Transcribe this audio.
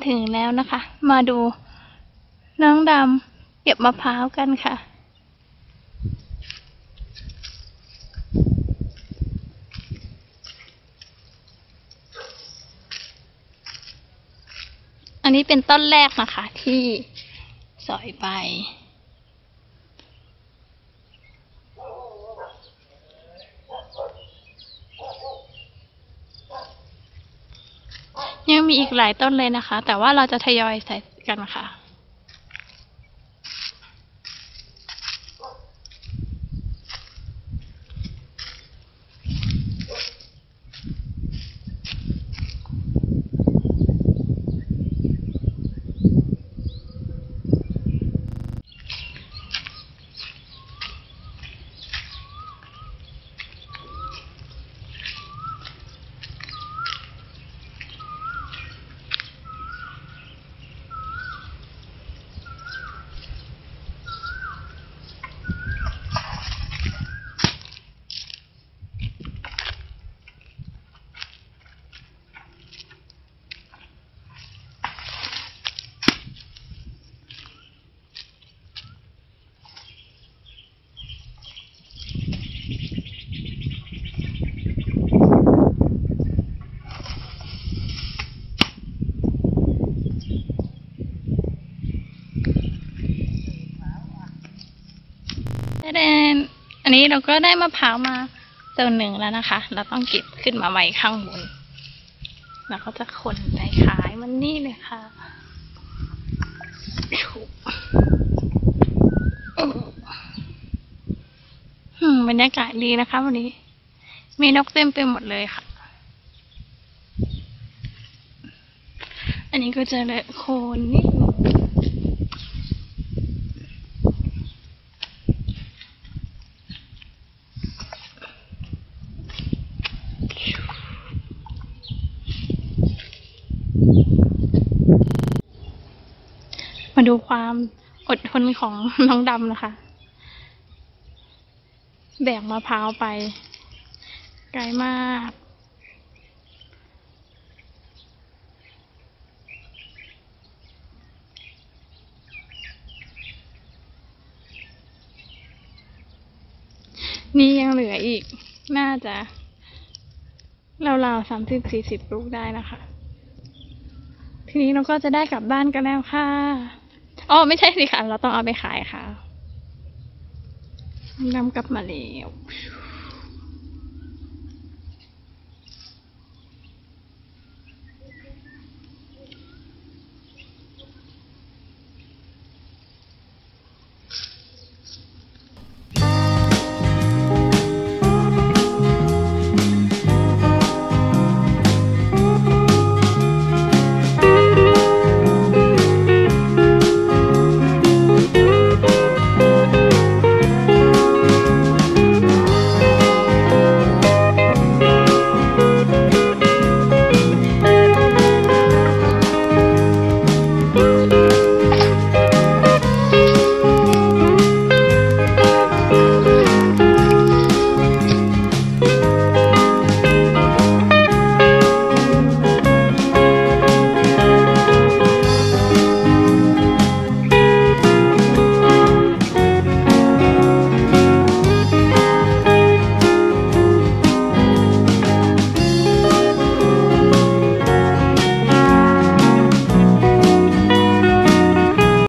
ถึงแล้วนะคะมาดูน้องดำเก็บมะพร้าวกันค่ะอันนี้เป็นต้นแรกนะคะที่สอยไปยังมีอีกหลายต้นเลยนะคะแต่ว่าเราจะทยอยใส่กันค่ะอันนี้เราก็ได้มะพร้าวมาตัวหนึ่งแล้วนะคะเราต้องเก็บขึ้นมาไว้ข้างบนแล้วก็จะขนไปขายมันนี่เลยค่ะบรรยากาศดีนะคะวันนี้มีนกเต็มไปหมดเลยค่ะอันนี้ก็จะเลอะโคนนิดนึงมาดูความอดทนของน้องดำนะคะแบกมะพร้าวไปไกลมากนี่ยังเหลืออีกน่าจะราวๆ30-40 ลูกได้นะคะทีนี้เราก็จะได้กลับบ้านกันแล้วค่ะอ๋อไม่ใช่สิค่ะเราต้องเอาไปขายค่ะนำกลับมาแล้ว